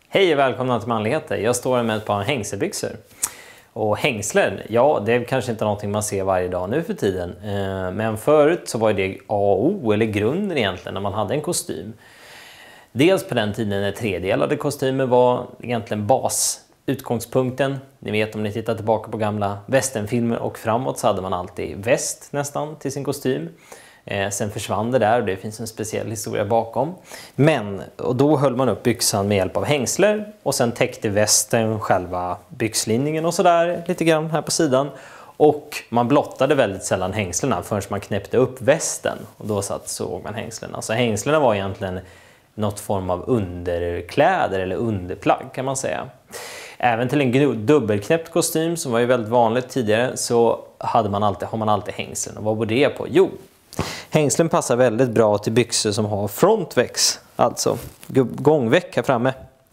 Hej och välkomna till Manligheter. Jag står här med ett par hängselbyxor. Och hängslen, ja det är kanske inte någonting man ser varje dag nu för tiden. Men förut så var det A och O, eller grunden egentligen, när man hade en kostym. Dels på den tiden när tredelade kostymer var egentligen basutgångspunkten. Ni vet om ni tittar tillbaka på gamla westernfilmer och framåt så hade man alltid väst nästan till sin kostym. Sen försvann det där och det finns en speciell historia bakom. Och då höll man upp byxan med hjälp av hängsler och sen täckte västen själva byxlinningen och sådär lite grann här på sidan. Och man blottade väldigt sällan hängslena förrän man knäppte upp västen och då såg man hängslena. Så hängslena var egentligen något form av underkläder eller underplagg kan man säga. Även till en dubbelknäppt kostym som var ju väldigt vanligt tidigare så har man alltid hängslen. Och vad var det på? Jo, hängslen passar väldigt bra till byxor som har frontväx, alltså gångväck här framme.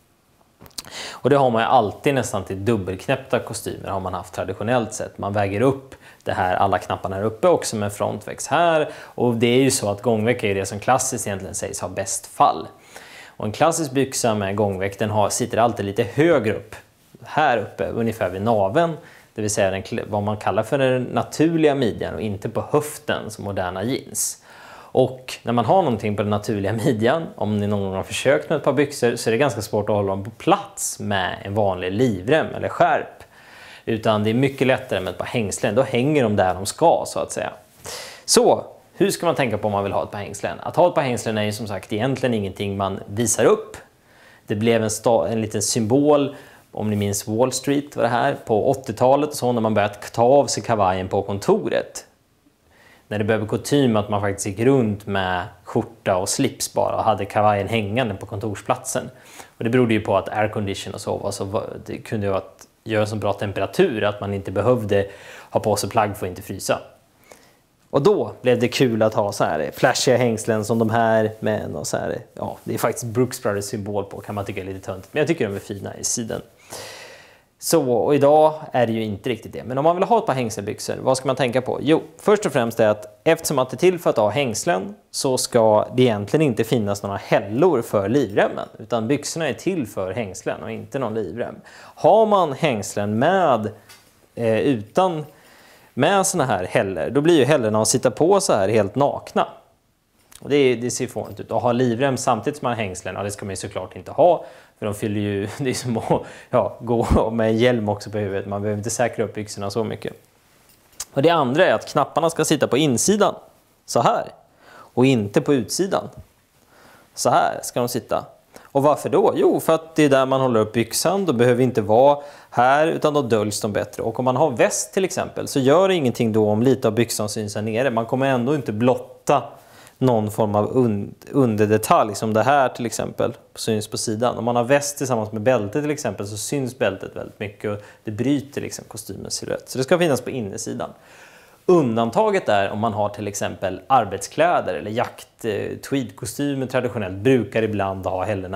Och det har man ju alltid nästan till dubbelknäppta kostymer har man haft traditionellt sett. Man väger upp det här, alla knapparna här uppe också med frontväx här. Och det är ju så att gångväck är det som klassiskt egentligen sägs ha bäst fall. Och en klassisk byxa med gångväck sitter alltid lite högre upp. Här uppe, ungefär vid naveln. Det vill säga vad man kallar för den naturliga midjan och inte på höften som moderna jeans. Och när man har någonting på den naturliga midjan, om ni någon gång har försökt med ett par byxor så är det ganska svårt att hålla dem på plats med en vanlig livrem eller skärp. Utan det är mycket lättare med ett par hängslen, då hänger de där de ska så att säga. Så, hur ska man tänka på om man vill ha ett par hängslen? Att ha ett par hängslen är ju som sagt egentligen ingenting man visar upp. Det blev en liten symbol. Om ni minns Wall Street var det här på 80-talet och så när man började ta av sig kavajen på kontoret. När det blev kutym att man faktiskt gick runt med skjorta och slips bara och hade kavajen hängande på kontorsplatsen. Och det berodde ju på att aircondition och så det kunde ju göra en så bra temperatur att man inte behövde ha på sig plagg för att inte frysa. Och då blev det kul att ha så här flashiga hängslen som de här med och så här. Ja, det är faktiskt Brooks Brothers symbol på, kan man tycka är lite töntigt. Men jag tycker de är fina i sidan. Så, och idag är det ju inte riktigt det. Men om man vill ha ett par hängselbyxor, vad ska man tänka på? Jo, först och främst är att eftersom att det är till för att ha hängslen så ska det egentligen inte finnas några hällor för livremmen. Utan byxorna är till för hängslen och inte någon livrem. Har man hängslen med såna här hällor, då blir ju hällorna att sitta på så här helt nakna. Och det ser fånigt ut. Att ha livrem samtidigt som man har hängslen, ja, det ska man ju såklart inte ha. För de fyller ju, det är som att gå med en hjälm också på huvudet. Man behöver inte säkra upp byxorna så mycket. Och det andra är att knapparna ska sitta på insidan, så här. Och inte på utsidan. Så här ska de sitta. Och varför då? Jo, för att det är där man håller upp byxan. Då behöver vi inte vara här utan då döljs de bättre. Och om man har väst till exempel så gör det ingenting då om lite av byxan syns här nere. Man kommer ändå inte blotta någon form av underdetalj som det här till exempel syns på sidan. Om man har väst tillsammans med bälte till exempel så syns bältet väldigt mycket och det bryter liksom kostymens silhuett. Så det ska finnas på insidan. Undantaget är om man har till exempel arbetskläder eller tweedkostymer traditionellt brukar ibland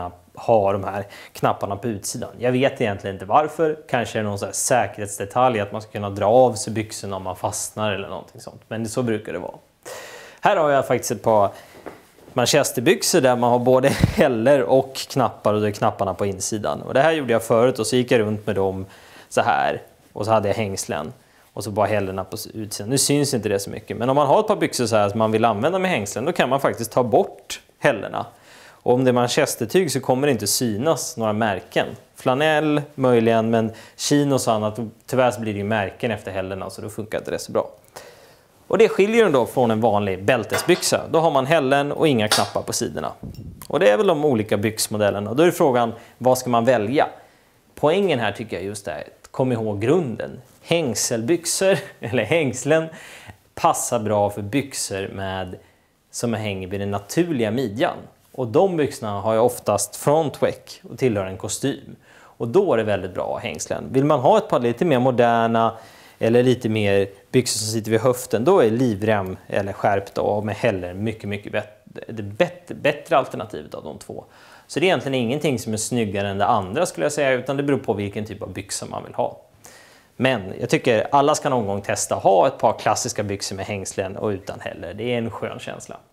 ha de här knapparna på utsidan. Jag vet egentligen inte varför. Kanske är det någon så här säkerhetsdetalj att man ska kunna dra av sig byxorna om man fastnar eller någonting sånt. Men så brukar det vara. Här har jag faktiskt ett par manchesterbyxor där man har både hällor och knappar och då är knapparna på insidan. Och det här gjorde jag förut och så gick jag runt med dem så här och så hade jag hängslen. Och så bara hällorna på utsidan. Nu syns inte det så mycket. Men om man har ett par byxor så här som man vill använda med hängslen då kan man faktiskt ta bort hällorna. Och om det är manchestertyg så kommer det inte synas några märken. Flanell möjligen men chinos och annat. Tyvärr så blir det ju märken efter hällorna så då funkar inte det så bra. Och det skiljer den då från en vanlig bältesbyxa. Då har man hällen och inga knappar på sidorna. Och det är väl de olika byxmodellerna. Och då är frågan, vad ska man välja? Poängen här tycker jag just är, kom ihåg grunden. Hängselbyxor eller hängslen passar bra för byxor som hänger vid den naturliga midjan. Och de byxorna har ju oftast frontweck och tillhör en kostym. Och då är det väldigt bra att ha hängslen. Vill man ha ett par lite mer moderna eller lite mer byxor som sitter vid höften, då är livrem eller skärp då med häller mycket bättre alternativet av de två. Så det är egentligen ingenting som är snyggare än det andra skulle jag säga, utan det beror på vilken typ av byxor man vill ha. Men jag tycker alla ska någon gång testa ha ett par klassiska byxor med hängslen och utan häller. Det är en skön känsla.